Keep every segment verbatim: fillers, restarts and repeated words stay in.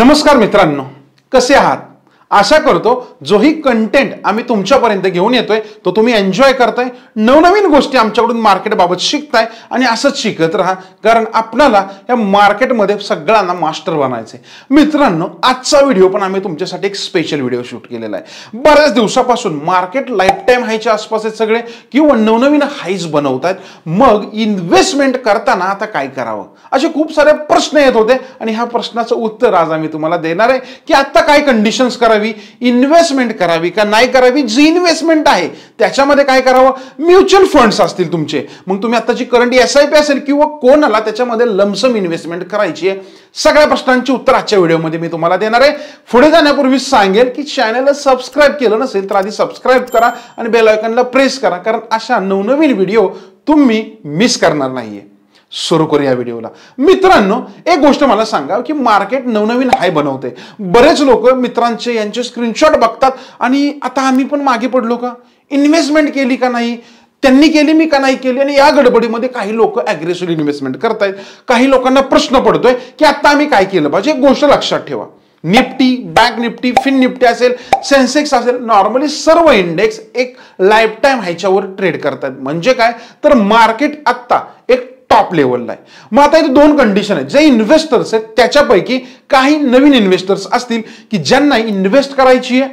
नमस्कार मित्रांनो, कसे आहात? आशा करतो जोही कंटेंट आम्ही तुमच्यापर्यंत घेऊन येतोय तो तुम्ही एन्जॉय करताय, नवनवीन गोष्टी आमच्याकडून मार्केट बाबत शिकताय आणि असंच शिकत राहा, कारण आपल्याला या मार्केटमध्ये सगळ्यांना मास्टर बनायचे। मित्रांनो, आजचा व्हिडिओ पण आम्ही तुमच्यासाठी एक स्पेशल व्हिडिओ शूट केलेला आहे। बऱ्याच दिवसापासून मार्केट लाईफ टाइम हायच्या आसपास आहेत सगळे किंवा नवनवीन हाईज बनवतात, मग इन्व्हेस्टमेंट करताना आता काय करावं असे खूप सारे प्रश्न येत होते आणि ह्या प्रश्नाचं उत्तर आज आम्ही तुम्हाला देणार आहे की आता काय कंडिशन्स करावी, इन्व्हेस्टमेंट करावी का नाही करावी, जी इन्व्हेस्टमेंट आहे त्याच्यामध्ये काय करावं, म्युच्युअल फंड्स असतील तुमचे, मग तुम्ही आता जी करंट एस आय पी असेल किंवा कोणाला त्याच्यामध्ये लमसम इन्व्हेस्टमेंट करायची आहे, सगळ्या प्रश्नांची उत्तर आजच्या व्हिडिओमध्ये मी तुम्हाला देणार आहे। पुढे जाण्यापूर्वी सांगेल की चॅनलला सबस्क्राइब केलं नसेल तर आधी सबस्क्राइब करा आणि बेल आयकॉनला प्रेस करा, कारण अशा नवनवीन व्हिडिओ तुम्ही मिस करणार नाहीये। सुरू करूया व्हिडिओला। मित्रांनो, एक गोष्ट मला सांगा की मार्केट नवनवीन हाय बनवते, बरेच लोक मित्रांचे यांचे स्क्रीनशॉट बघतात आणि आता आम्ही पण मागे पडलो का, इन्व्हेस्टमेंट केली का नाही, त्यांनी केली मी का नाही केली, आणि या गडबडीमध्ये काही लोक अग्रेसिव्ह इन्व्हेस्टमेंट करतायत। काही लोकांना प्रश्न पडतोय की आता आम्ही काय केलं पाहिजे। एक गोष्ट लक्षात ठेवा, Nifty, bank Nifty, fin Nifty असेल, सेन्सेक्स असेल, नॉर्मली सर्व इंडेक्स एक लाईफ टाइम ह्याच्यावर ट्रेड करतात। म्हणजे काय तर मार्केट आता एक टॉप लेवलला आहे। मग आता इथे दोन कंडिशन आहेत, जे इन्व्हेस्टर्स आहेत त्याच्यापैकी काही नवीन इन्व्हेस्टर्स असतील की ज्यांना इन्व्हेस्ट करायची आहे,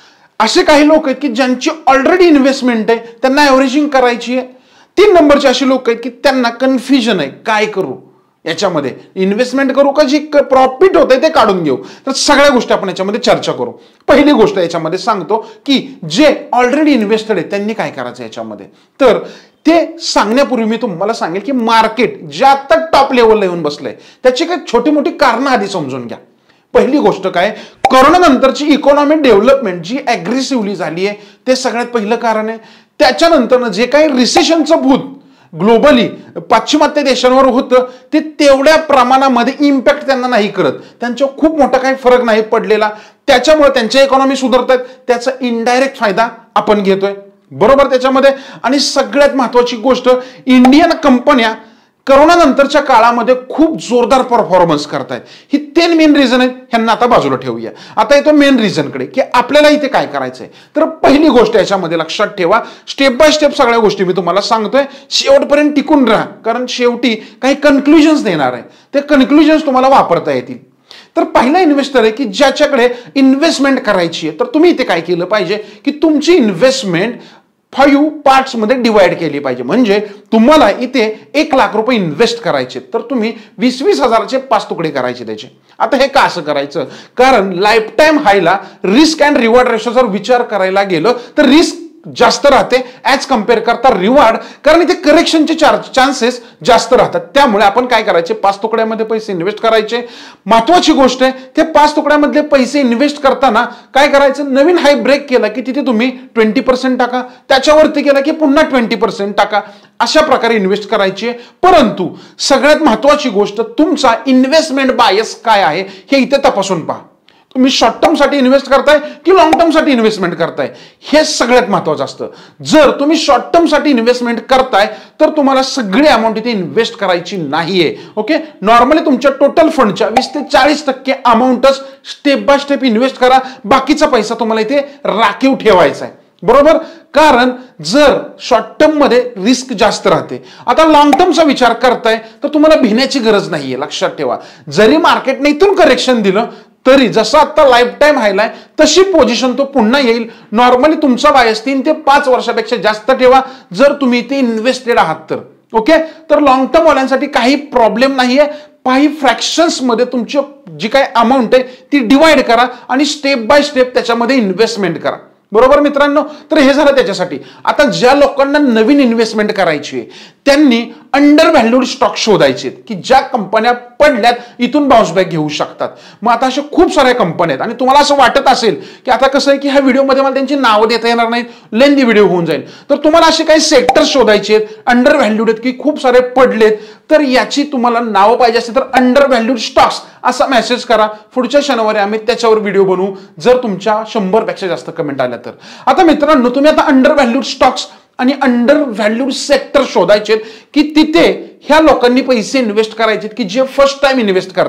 असे काही लोक आहेत की ज्यांची ऑलरेडी इन्व्हेस्टमेंट आहे त्यांना एव्हरेजिंग करायची आहे, तीन नंबरचे असे लोक आहेत की त्यांना कन्फ्युजन आहे काय करू, याच्यामध्ये इन्व्हेस्टमेंट करू का जी प्रॉफिट होते ते काढून घेऊ। तर सगळ्या गोष्टी आपण याच्यामध्ये चर्चा करू। पहिली गोष्ट याच्यामध्ये सांगतो की जे ऑलरेडी इन्व्हेस्टेड आहे त्यांनी काय करायचं याच्यामध्ये, तर ते सांगण्यापूर्वी मी तुम्हाला सांगेल की मार्केट जे आता टॉप लेवलला येऊन बसलंय त्याची काही छोटी मोठी कारणं आधी समजून घ्या। पहिली गोष्ट काय, कोरोना नंतरची इकॉनॉमिक डेव्हलपमेंट जी अग्रेसिव्हली झाली आहे ते सगळ्यात पहिलं कारण आहे। त्याच्यानंतर जे काही रिसेशनचं भूत ग्लोबली पाश्चिमात्य देशांवर होतं ते तेवढ्या प्रमाणामध्ये इम्पॅक्ट त्यांना नाही करत, त्यांच्यावर खूप मोठा काही फरक नाही पडलेला, त्याच्यामुळे त्यांच्या इकॉनॉमी सुधारतात, त्याचा इनडायरेक्ट फायदा आपण घेतोय बरोबर त्याच्यामध्ये। आणि सगळ्यात महत्वाची गोष्ट, इंडियन कंपन्या कोरोना नंतरच्या काळामध्ये खूप जोरदार परफॉर्मन्स करतायत। ही तीन मेन रिझन आहेत, ह्यांना आता बाजूला ठेवूया। आता येतो मेन रिझन कडे की आपल्याला इथे काय करायचंय। तर पहिली गोष्ट याच्यामध्ये लक्षात ठेवा, स्टेप बाय स्टेप सगळ्या गोष्टी मी तुम्हाला सांगतोय, शेवटपर्यंत टिकून राहा, कारण शेवटी काही कन्क्लुजन्स देणार आहे, ते कन्क्लुजन्स तुम्हाला वापरता येतील। तर पहिला इन्व्हेस्टर आहे की ज्याच्याकडे इन्व्हेस्टमेंट करायची आहे, तर तुम्ही इथे काय केलं पाहिजे की तुमची इन्व्हेस्टमेंट फाईव्ह पार्ट्स मध्ये डिवाइड केली पाहिजे। म्हणजे तुम्हाला इथे एक लाख रुपये इन्व्हेस्ट करायचे तर तुम्ही वीस वीस हजाराचे पाच तुकडे करायचे त्याचे। आता हे का असं करायचं, कारण लाईफ टाइम हायला रिस्क अँड रिवॉर्ड रेशो जर विचार करायला गेलो तर रिस्क जास्त राहते ऍज कम्पेअर करता रिवॉर्ड, कारण इथे करेक्शनचे चान्सेस जास्त राहतात। त्यामुळे आपण काय करायचे, पाच तुकड्यामध्ये पैसे इन्व्हेस्ट करायचे। महत्वाची गोष्ट आहे, ते पाच तुकड्यामधले पैसे इन्व्हेस्ट करताना काय करायचं, नवीन हाय ब्रेक केला की तिथे तुम्ही ट्वेंटी पर्सेंट टाका, त्याच्यावरती केला की पुन्हा ट्वेंटी पर्सेंट टाका, अशा प्रकारे इन्व्हेस्ट करायची। परंतु सगळ्यात महत्वाची गोष्ट, तुमचा इन्व्हेस्टमेंट बायस काय आहे हे इथे तपासून पहा। तुम्ही शॉर्ट टर्म साठी इन्व्हेस्ट करताय की लॉंग टर्म साठी इन्व्हेस्टमेंट करताय, हे सगळ्यात महत्त्वाचं असतं। जर तुम्ही शॉर्ट टर्म साठी इन्व्हेस्टमेंट करताय तर तुम्हाला सगळी अमाऊंट इथे इन्व्हेस्ट करायची नाहीये। ओके, नॉर्मली तुमच्या टोटल फंडच्या वीस ते चाळीस टक्के अमाऊंटच स्टेप बाय स्टेप इन्व्हेस्ट करा, बाकीचा पैसा तुम्हाला इथे राखीव ठेवायचा आहे बरोबर, कारण जर शॉर्ट टर्म मध्ये रिस्क जास्त राहते। आता लॉंग टर्मचा विचार करताय तर तुम्हाला भिण्याची गरज नाहीये। लक्षात ठेवा, जरी मार्केटने इथून करेक्शन दिलं तरी जसं आता लाईफ टाइम हायलाय तशी पोझिशन तो पुन्हा येईल। नॉर्मली तुमचा बायस तीन ते पाच वर्षापेक्षा जास्त ठेवा जर तुम्ही इथे इन्व्हेस्टेड आहात तर। ओके, तर लॉंग टर्म वाल्यांसाठी काही प्रॉब्लेम नाहीये, काही फ्रॅक्शन्स मध्ये तुमची जी काही अमाऊंट आहे ती डिवाइड करा आणि स्टेप बाय स्टेप त्याच्यामध्ये इन्व्हेस्टमेंट करा बरोबर मित्रांनो। तर हे झालं त्याच्यासाठी। आता ज्या लोकांना नवीन इन्व्हेस्टमेंट करायची आहे त्यांनी अंडर व्हॅल्यूड स्टॉक शोधायचे की ज्या कंपन्या पडल्यात इथून बाउन्स बॅक घेऊ शकतात। मग आता अशा खूप साऱ्या कंपन्या आहेत आणि तुम्हाला असं वाटत असेल की आता कसं आहे की ह्या व्हिडिओमध्ये मला त्यांची नावं देता येणार नाहीत, लेंदी व्हिडिओ होऊन जाईल, तर तुम्हाला असे काही सेक्टर शोधायचे आहेत अंडर व्हॅल्यूड आहेत की खूप सारे पडलेत, तर याची तुम्हाला नावं पाहिजे असेल तर अंडर व्हॅल्यूड स्टॉक्स असा मेसेज करा। पुढच्या शनिवारी आम्ही त्याच्यावर व्हिडिओ बनवू जर तुमच्या शंभर पेक्षा जास्त कमेंट आल्या तर। आता मित्रांनो, तुम्ही आता अंडर व्हॅल्यूड स्टॉक्स आणि अंडर व्हॅल्यूड सेक्टर शोधायचे की तिथे ह्या लोकांनी पैसे इन्व्हेस्ट करायचे की जे फर्स्ट टाइम इन्व्हेस्ट करतायत,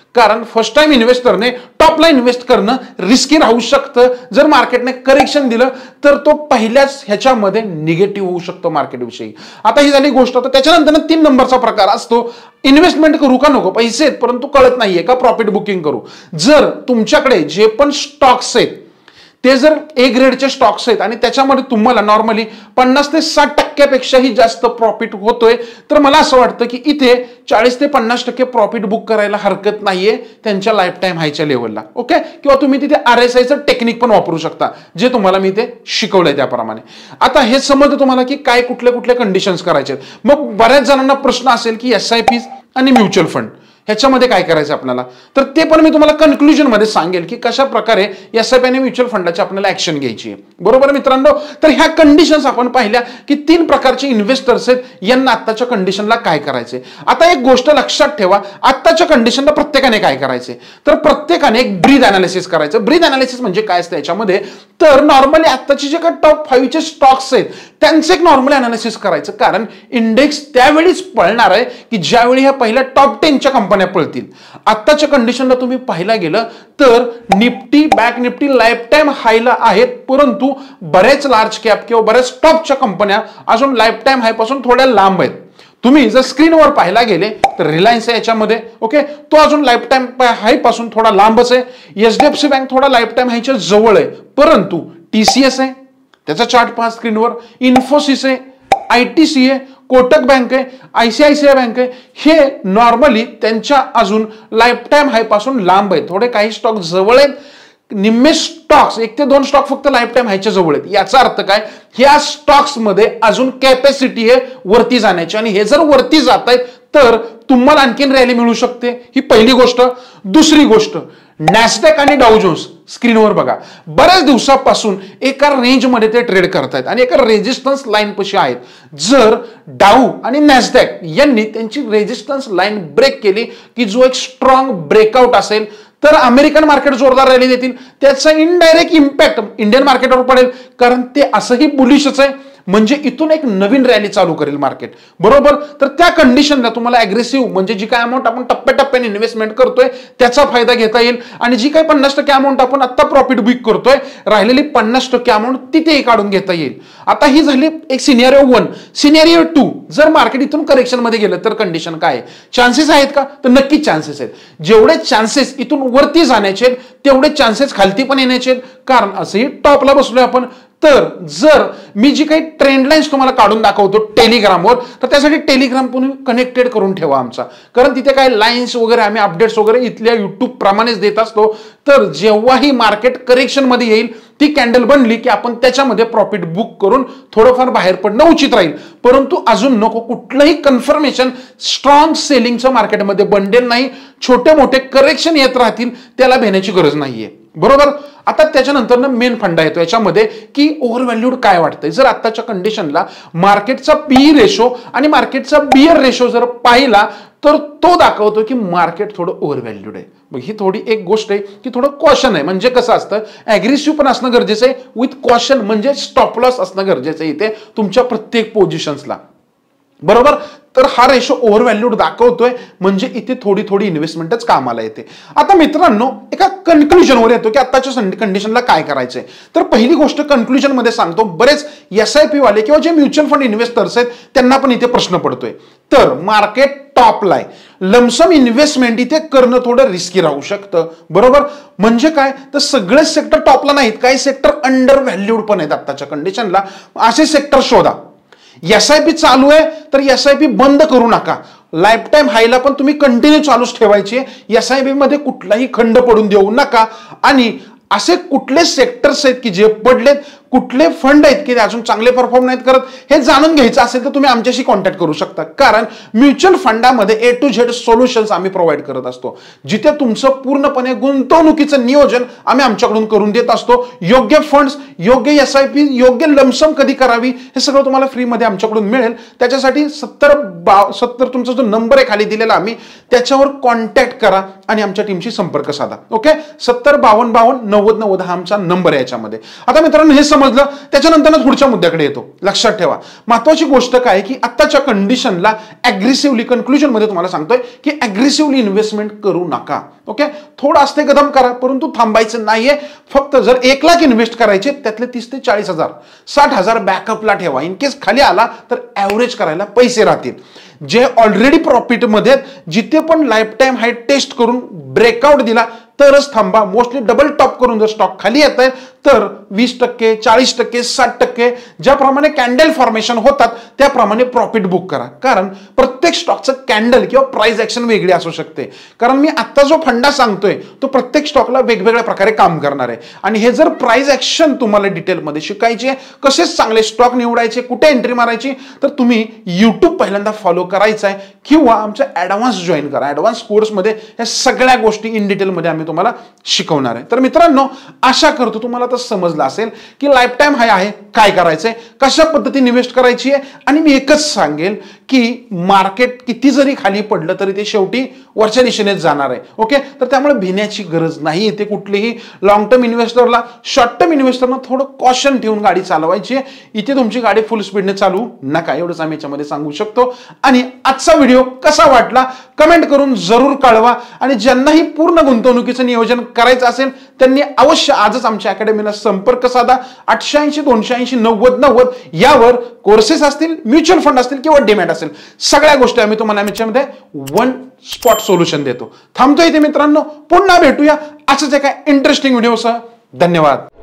कारण फर्स्ट टाइम इन्व्हेस्टरने टॉपला इन्व्हेस्ट करणं रिस्की राहू शकतं. जर मार्केटने करेक्शन दिलं तर तो पहिल्याच ह्याच्यामध्ये निगेटिव्ह होऊ शकतो मार्केटविषयी. आता ही झाली गोष्ट. तर त्याच्यानंतर तीन नंबरचा प्रकार असतो इन्व्हेस्टमेंट करू का नको, पैसे आहेत परंतु कळत नाहीये का प्रॉफिट बुकिंग करू. जर तुमच्याकडे जे पण स्टॉक्स आहेत ते जर ए ग्रेडचे स्टॉक्स आहेत आणि त्याच्यामध्ये तुम्हाला नॉर्मली पन्नास ते साठ टक्क्यापेक्षाही जास्त प्रॉफिट होतोय तर मला असं वाटतं की इथे चाळीस ते पन्नास टक्के प्रॉफिट बुक करायला हरकत नाहीये त्यांच्या लाईफ टाइम हायच्या लेवलला. ओके, किंवा तुम्ही तिथे आर एस आयचं टेक्निक पण वापरू शकता जे तुम्हाला मी ते शिकवलंय त्याप्रमाणे. आता हे समजतं तुम्हाला की काय कुठल्या कुठल्या कंडिशन्स करायचे. मग बऱ्याच जणांना प्रश्न असेल की एस आय पी आणि म्युच्युअल फंड ह्याच्यामध्ये काय करायचं आपल्याला, तर ते पण मी तुम्हाला कन्क्लुजन मध्ये सांगेल की कशा प्रकारे एस आय पी आणि म्युच्युअल फंडाची आपल्याला ऍक्शन घ्यायची आहे. बरोबर मित्रांनो. तर ह्या कंडिशन्स आपण पाहिल्या की तीन प्रकारचे इन्व्हेस्टर्स आहेत, यांना आत्ताच्या कंडिशनला काय करायचे. आता एक गोष्ट लक्षात ठेवा, आत्ताच्या कंडिशनला प्रत्येकाने काय करायचे, तर प्रत्येकाने एक ब्रीथ अनालिसिस करायचं. ब्रीथ अनालिसिस म्हणजे काय असतं याच्यामध्ये, तर नॉर्मली आत्ताचे जे काही टॉप फाईव्हचे स्टॉक्स आहेत त्यांचे एक नॉर्मली अनालिसिस करायचं. कारण इंडेक्स त्यावेळीच पळणार आहे की ज्यावेळी ह्या पहिल्या टॉप टेनच्या कंपन्या पळतील. आत्ताच्या कंडिशनला तुम्ही पाहायला गेलं तर Nifty bank Nifty lifetime हायला आहेत, परंतु बरेच लार्ज कॅप किंवा बऱ्याच टॉपच्या कंपन्या अजून लाईफ टाइम हाय पासून थोड्या लांब आहेत. तुम्ही जर स्क्रीनवर पाहायला गेले तर रिलायन्स आहे याच्यामध्ये. ओके, तो अजून लाईफ टाइम हाय पासून थोडा लांबच आहे. एचडीएफसी बँक थोडा लाईफ टाइम हायच्या जवळ आहे, परंतु टीसीएस आहे त्याचा चार्ट पहा स्क्रीनवर, इन्फोसिस आहे, आयटीसी आहे, कोटक बँक आहे, आयसीआयसीआय बँक आहे, हे नॉर्मली त्यांच्या अजून लाईफ टाइम हाय पासून लांब आहे. थोडे काही स्टॉक जवळ आहेत, निम्मे स्टॉक्स एक ते दोन स्टॉक फक्त लाईफ टाइम हायच्या जवळ आहेत. याचा अर्थ काय, ह्या स्टॉक्स मध्ये अजून कॅपॅसिटी आहे वरती जाण्याची आणि हे जर वरती जात आहेत तर तुम्हाला आणखीन रॅली मिळू शकते. ही पहिली गोष्ट. दुसरी गोष्ट, नॅसडॅक आणि डाऊ जोन्स स्क्रीनवर बघा, बऱ्याच दिवसापासून एका रेंजमध्ये ते ट्रेड करतायत आणि एका रेजिस्टन्स लाईन पशी आहेत. जर डाऊ आणि नॅसडॅक यांनी त्यांची रेजिस्टन्स लाईन ब्रेक केली की जो एक स्ट्रॉंग ब्रेकआउट असेल तर अमेरिकन मार्केट जोरदार रॅली देतील. त्याचा इनडायरेक्ट इम्पॅक्ट इंडियन मार्केटवर पडेल, कारण ते असंही बुलिशच आहे, म्हणजे इथून एक नवीन रॅली चालू करेल मार्केट. बरोबर. तर त्या कंडिशनला तुम्हाला अग्रेसिव्ह म्हणजे जी काय अमाऊंट आपण टप्प्याटप्प्याने इन्व्हेस्टमेंट करतोय त्याचा फायदा घेता येईल आणि जी काही पन्नास टक्के अमाऊंट आपण आता प्रॉफिट बुक करतोय राहिलेली पन्नास टक्के अमाऊंट तिथेही काढून घेता येईल. आता ही झाली एक सिनेरिओ वन. सिनेरिओ टू, जर मार्केट इथून करेक्शन मध्ये गेलं तर कंडिशन काय, चान्सेस आहेत का, तर नक्कीच चान्सेस आहेत. जेवढे चान्सेस इथून वरती जाण्याचे तेवढे चान्सेस खालती पण येण्याचे, कारण असंही टॉपला बसलोय आपण. तर जर मी जी काही ट्रेंड लाईन्स तुम्हाला काढून दाखवतो टेलिग्रामवर, तर त्यासाठी टेलिग्राम पण कनेक्टेड करून ठेवा आमचा, कारण तिथे काही लाईन्स वगैरे आम्ही अपडेट्स वगैरे इथल्या युट्यूब प्रमाणेच देत असतो. तर जेव्हाही मार्केट करेक्शन मध्ये येईल ती कॅन्डल बनली की आपण त्याच्यामध्ये प्रॉफिट बुक करून थोडंफार बाहेर पडणं उचित राहील. परंतु अजून नको कुठलंही कन्फर्मेशन स्ट्रॉंग सेलिंगचं मार्केटमध्ये बनलेलं नाही. छोटे मोठे करेक्शन येत राहतील, त्याला भेण्याची गरज नाहीये. बरोबर. आता त्याच्यानंतर मेन फंडा येतो याच्यामध्ये की ओव्हर व्हॅल्यूड काय वाटतंय. जर आताच्या कंडिशनला मार्केटचा पीई रेशो आणि मार्केटचा बिअर रेशो जर पाहिला तर तो दाखवतो की मार्केट थोडं ओव्हर व्हॅल्यूड आहे. मग ही थोडी एक गोष्ट आहे की थोडं कॉशन आहे. म्हणजे कसं असतं, अग्रेसिव्ह पण असणं गरजेचं आहे विथ कॉशन, म्हणजे स्टॉप लॉस असणं गरजेचं आहे इथे तुमच्या प्रत्येक पोझिशन्सला. बरोबर. तर हा रेशो ओव्हर व्हॅल्यूड दाखवतोय, म्हणजे इथे थोडी थोडी इन्व्हेस्टमेंटच कामाला येते. आता मित्रांनो एका कन्क्लुजनवर येतो की आताच्या कंडिशनला काय करायचंय. तर पहिली गोष्ट कन्क्लुजन मध्ये सांगतो, बरेच एस आय पी वाले किंवा जे म्युच्युअल फंड इन्व्हेस्टर्स आहेत त्यांना पण इथे प्रश्न पडतोय. तर मार्केट टॉपला आहे, लमसम इन्व्हेस्टमेंट इथे करणं थोडं रिस्की राहू शकतं. बरोबर. म्हणजे काय, तर सगळेच सेक्टर टॉपला नाहीत, काही सेक्टर अंडर व्हॅल्यूड पण आहेत आताच्या कंडिशनला. असे सेक्टर शोधा. एस आय पी चालू आहे तर एस आय पी बंद करू नका. लाईफ टाइम हायला पण तुम्ही कंटिन्यू चालूच ठेवायची. एस आय पी मध्ये कुठलाही खंड पडून देऊ नका. आणि असे कुठले सेक्टर्स आहेत की जे पडलेत, कुठले फंड आहेत की ते अजून चांगले परफॉर्म नाहीत करत, हे जाणून घ्यायचं असेल तर तुम्ही आमच्याशी कॉन्टॅक्ट करू शकता. कारण म्युच्युअल फंडामध्ये ए टू झेड सोल्युशन्स आम्ही प्रोव्हाइड करत असतो, जिथे तुमचं पूर्णपणे गुंतवणुकीचं नियोजन आम्ही आमच्याकडून करून देत असतो. योग्य फंड्स, योग्य एस आय पी, योग्य लमसम कधी करावी हे सगळं तुम्हाला फ्रीमध्ये आमच्याकडून मिळेल. त्याच्यासाठी सत्तर बा सत्तर तुमचा जो नंबर आहे खाली दिलेला आम्ही त्याच्यावर कॉन्टॅक्ट करा आणि आमच्या टीमशी संपर्क साधा. ओके. सत्तर बावन्न बावन्न नव्वद नव्वद हा आमचा नंबर आहे याच्यामध्ये. आता मित्रांनो हे समजलं त्याच्यानंतरच पुढच्या मुद्द्याकडे येतो. लक्षात ठेवा, महत्वाची गोष्ट काय की आत्ताच्या कंडिशनला अग्रेसिव्हली कन्क्लुजन मध्ये तुम्हाला सांगतोय की अग्रेसिव्हली इन्व्हेस्टमेंट करू नका. ओके, थोडं असते कदम करा, परंतु थांबायचं नाहीये. फक्त जर एक लाख इन्व्हेस्ट करायचे त्यातले तीस ते चाळीस हजार साठ हजार बॅकअपला ठेवा. इन केस खाली आला तर ऍव्हरेज करायला पैसे राहतील. जे ऑलरेडी प्रॉफिटमध्ये जिथे पण लाईफ टाइम हाय टेस्ट करून ब्रेकआउट दिला तरच थांबा. मोस्टली डबल टॉप करून जर स्टॉक खाली येत आहे तर वीस टक्के चाळीस टक्के साठ टक्के ज्याप्रमाणे कॅन्डल फॉर्मेशन होतात त्याप्रमाणे प्रॉफिट बुक करा. कारण प्रत्येक स्टॉकचं कॅन्डल किंवा प्राइस ऍक्शन वेगळी असू शकते. कारण मी आता जो फंडा सांगतोय तो प्रत्येक स्टॉकला वेगवेगळ्या प्रकारे काम करणार आहे. आणि हे जर प्राइस ऍक्शन तुम्हाला डिटेलमध्ये शिकायचे, कसे चांगले स्टॉक निवडायचे, कुठे एंट्री मारायची, तर तुम्ही युट्यूब पहिल्यांदा फॉलो करायचा आहे किंवा आमचा ऍडव्हान्स जॉईन करा. ऍडव्हान्स कोर्समध्ये या सगळ्या गोष्टी इन डिटेलमध्ये आम्ही तुम्हाला शिकवणार आहे. तर मित्रांनो, आशा करतो तुम्हाला तर समजलं असेल की लाईफ टाइम हाय आहे, काय करायचंय, कशा पद्धतीने इन्व्हेस्ट करायची आहे. आणि मी एकच सांगेल की मार्केट किती जरी खाली पडलं तरी ते शेवटी वरच्या दिशेनेच जाणार आहे. ओके, तर त्यामुळे भिण्याची गरज नाही. ते कुठलीही लॉंग टर्म इन्व्हेस्टरला शॉर्ट टर्म इन्व्हेस्टरना थोडं कॉशन ठेवून गाडी चालवायची आहे. इथे तुमची गाडी फुल स्पीडने चालू नका, एवढंच आम्ही याच्यामध्ये सांगू शकतो. आणि आजचा व्हिडिओ कसा वाटला कमेंट करून जरूर कळवा. आणि ज्यांनाही पूर्ण गुंतवणुकीचं नियोजन करायचं असेल त्यांनी अवश्य आजच आमच्या अकॅडमीला संपर्क साधा. आठशे ऐंशी दोनशे ऐंशी नव्वद नव्वद यावर कोर्सेस असतील, म्युच्युअल फंड असतील किंवा डिमॅट असेल, सगळ्या गोष्टी आम्ही तुम्हाला याच्यामध्ये वन स्पॉट सोल्युशन देतो. थांबतो इथे मित्रांनो, पुन्हा भेटूया असंच एका इंटरेस्टिंग व्हिडिओसह. धन्यवाद.